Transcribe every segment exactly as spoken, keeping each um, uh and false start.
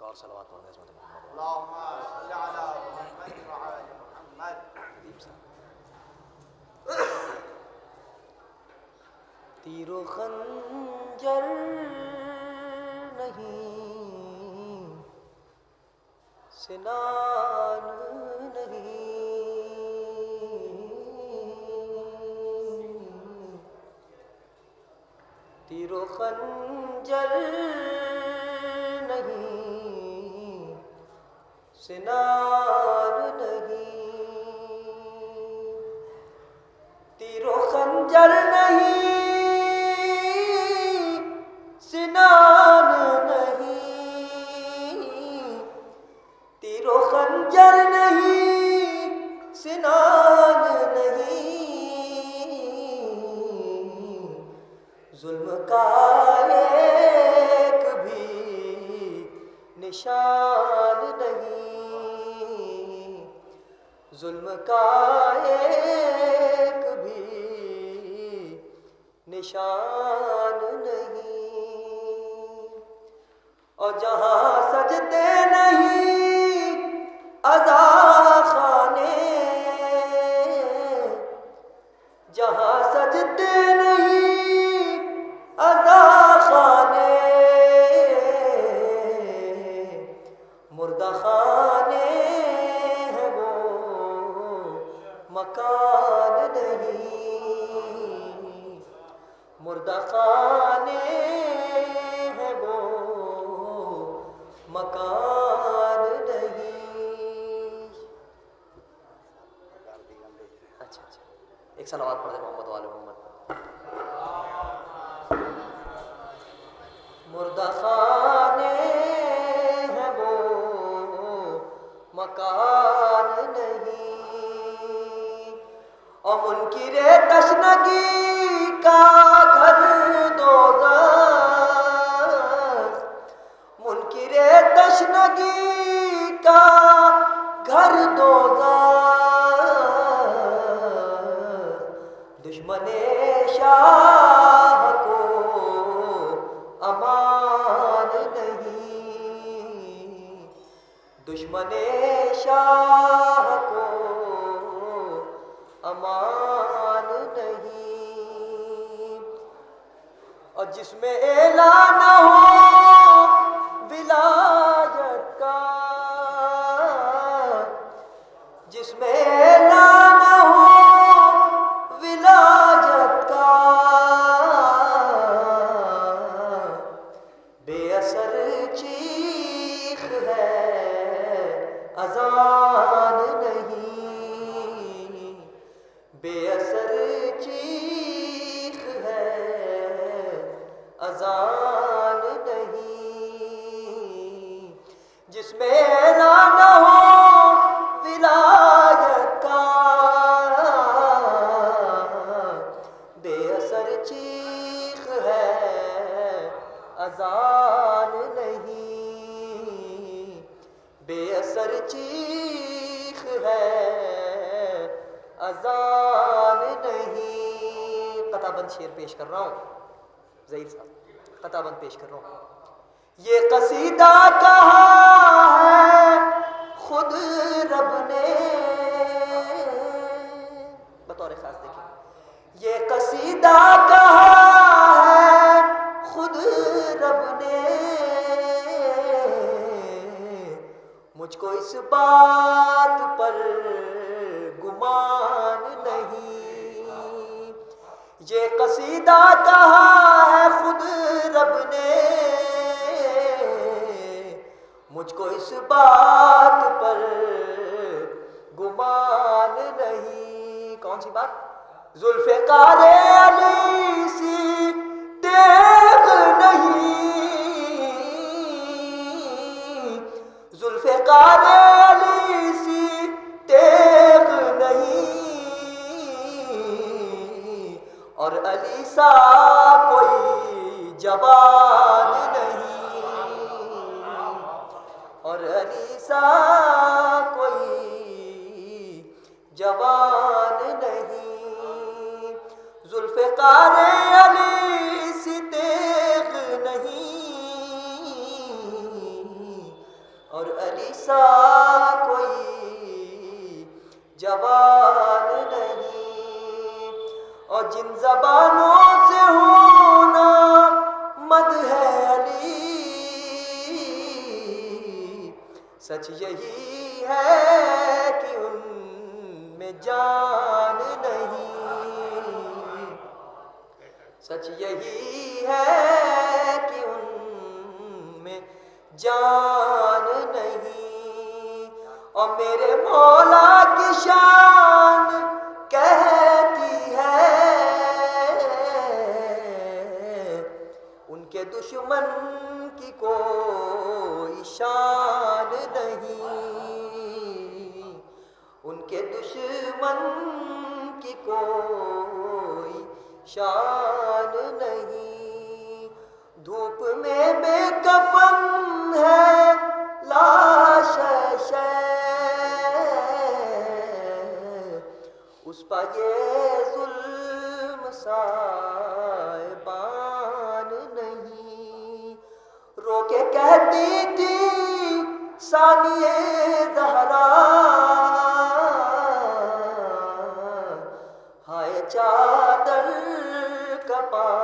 اور صلوات پڑھ دیں عظمت محمد اللهم صل على محمد وعلى محمد. ندیم صاحب. تیر و خنجر نہیں، سنان نہیں، تیر و خنجر نہیں، سنان نہیں، تیر و خنجر نہیں، سنان نہیں، تیر و خنجر نہیں، سنان نہیں، ظلم کا ایک بھی نشان نہیں، ظلم کا ایک بھی نشان نہیں، اور جہاں سجدے نہیں عزا خانے، جہاں سجدے نہیں عزا خانے، مردہ خانے ہیں وہ مکان نہیں، مردہ خانے ہیں وہ مکان نہیں. اچھا اچھا ایک صلوات پڑھ دیں محمد وآل محمد. مردہ خانے ہیں وہ مکان نہیں، اور منکر تشنگی کا گھر دوزخ، منکر تشنگی کا گھر دوزخ، دشمن شاہ کو امان نہیں، دشمن شاہ کو امان نہیں، اور جس میں اعلان ہو ولایت کا، جس میں اعلان ہو ولایت کا، بے اثر چیخ ہے اذان نہیں، بے اثر چیخ ہے اذان نہیں، جس میں اعلان ہو ولایت کا، بے اثر چیخ ہے اذان نہیں، بے اثر چیخ ہے اذان نہیں. قطع بند شعر پیش کر رہا ہوں ظہیر صاحب، قطع بند پیش کر رہا ہوں. یہ قصیدہ کہا ہے خود رب نے، بطور خاص دیکھیں، یہ قصیدہ کہا ہے خود رب نے، مجھ کو اس بات پر گمان نہیں، یہ قصیدہ کہا ہے خود رب نے، مجھ کو اس بات پر گمان نہیں. کون سی بات؟ ذوالفقار علی سی تیغ نہیں، ذوالفقار علی سی تیغ نہیں، اور علی سا کوئی جوان نہیں، اور علی سا کوئی جوان نہیں، ذوالفقار علی سی تیغ نہیں، اور علی سا کوئی جوان نہیں، اور جن زبانوں سے ہونا مد ہے علی، سچ یہی ہے کہ ان میں جان نہیں، سچ یہی ہے کہ ان میں جان نہیں، اور میرے مولا کی شان کہتی ہے ان کے دشمن کی کوئی شان نہیں، ان کے دشمن کی کوئی شان نہیں، دھوپ میں بے کفن ہے لاش شے، اس پر یہ ظلم صاحبان نہیں، رو کے کہتی تھی ثانیہ زہرا، ہائے چادر کا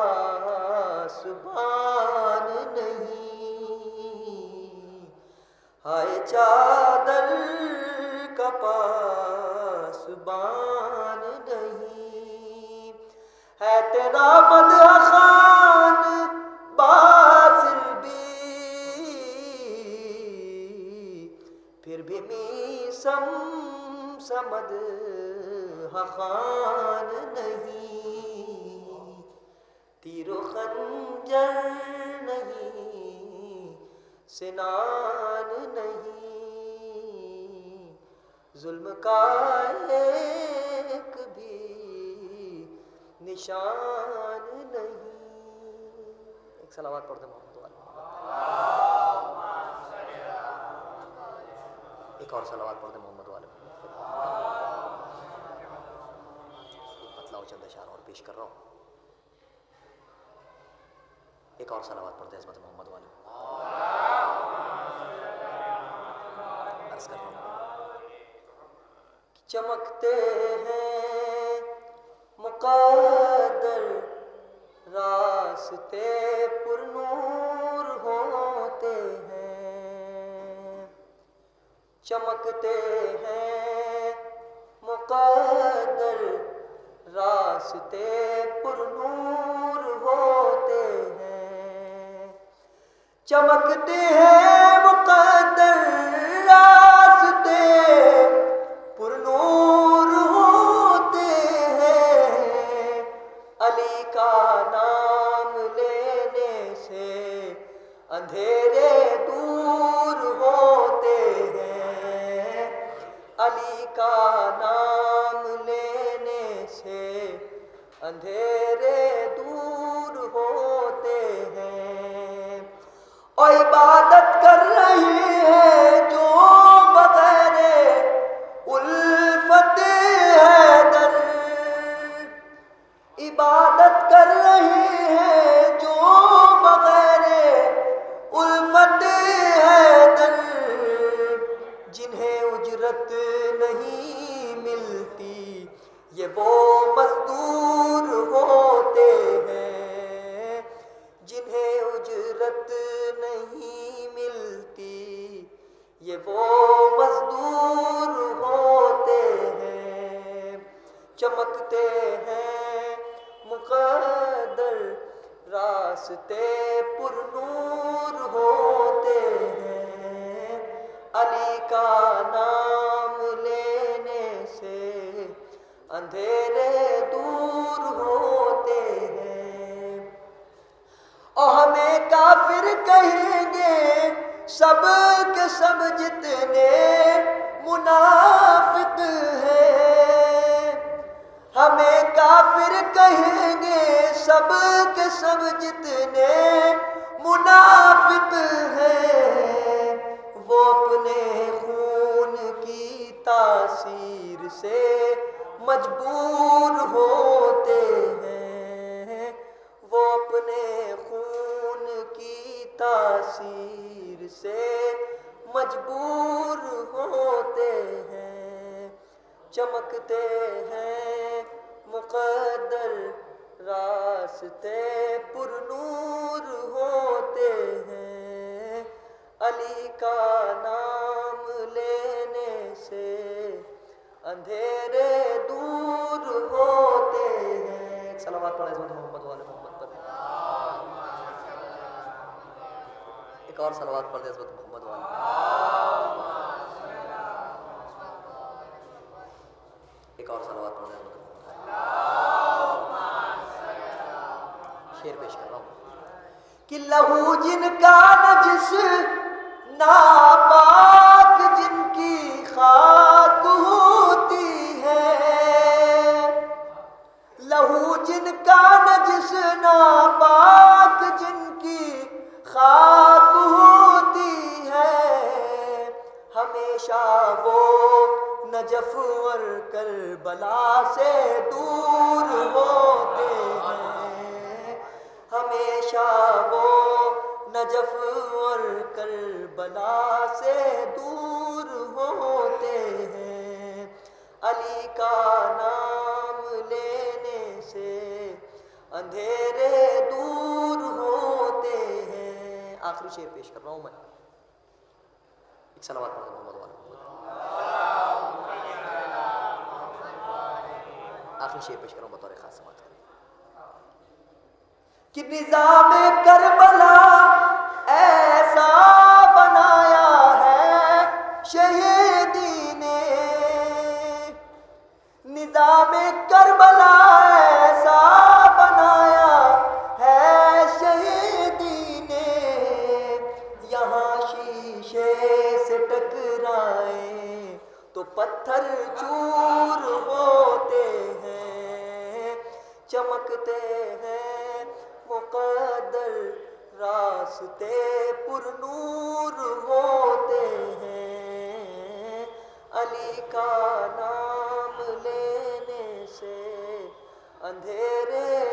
پاسبان نہیں، ہائے چادر کا پاسبان نہیں، ہے تیرا مدح خوان باسل بھی، پھر بھی میسم سمد خان نہیں، تیر و خنجر نہیں، سنان نہیں، ظلم کا ایک بھی نشان نہیں۔ ایک صلوات پڑھ دیں محمد والے، ایک اور صلوات پڑھ دیں محمد والے۔ بتلاؤ چند اشعار اور پیش کر رہا ہوں، ایک اور صلوات پڑھ دیں عظمت محمد والے۔ عرض کر رہا ہوں، چمکتے ہیں مقدر راستے پر نور ہوتے ہیں، چمکتے ہیں مقدر راستے پر نور ہوتے ہیں، چمکتے ہیں مقدر راستے پر نور ہوتے ہیں، علی کا نام لینے سے اندھیرے دور ہوتے ہیں، علی کا نام لینے سے اندھیرے دور ہوتے ہیں، اور عبادت کر رہے ہیں جو بغیر الفت حیدر، عبادت کر رہے ہیں جو بغیر الفت حیدر، جنہیں اجرت نہیں ملتی یہ وہ مزدور ہوتے ہیں، جنہیں اجرت نہیں ملتی یہ وہ مزدور ہوتے ہیں، چمکتے ہیں مقدر راستے پر نور ہوتے ہیں، علی کا نام لینے سے اندھیرے دور ہوتے ہیں، اور ہمیں کافر کہیں گے سب کے سب جتنے منافق ہیں، ہمیں کافر کہیں گے سب کے سب جتنے منافق ہیں، وہ اپنے خون کی تاثیر سے مجبور ہوتے ہیں، وہ اپنے خون کی تاثیر سے مجبور ہوتے ہیں، چمکتے ہیں مقدر راستے پر نور ہوتے ہیں، علی کا نام لینے سے اندھیرے دور ہوتے ہیں۔ ایک صلوات پڑھیں حضرت محمد والے محمد پر، ایک اور صلوات پڑھ دیں حضرت محمد والے، ایک اور صلوات پڑھ دیں حضرت محمد۔ شعر پیش کر رہا ہوں کہ لہو جن کا نجس ناپاک جن کی خاک ہوتی ہے، لہو جن کا نجس ناپاک جن کی خاک ہوتی ہے، ہمیشہ وہ نجف اور کربلا سے دور ہوتے ہیں، ہمیشہ وہ نجف اور کربلا سے دور ہوتے ہیں، علی کا نام لینے سے اندھیرے دور ہوتے ہیں۔ آخری شعر پیش کر رہا ہوں میں، ایک صلوات پڑھ دیں محمد والے محمد۔ آخری شعر پیش کر رہا ہوں بطور خاص سماعت کریں کہ نظام کربلا ایسا بنایا ہے شہیدی نے، نظام کربلا ایسا بنایا ہے شہیدی نے، یہاں شیشے سے ٹکرائیں تو پتھر چور ہوتے ہیں، چمکتے ہیں مقدر راستے پر نور ہوتے ہیں، علی کا نام لینے سے اندھیرے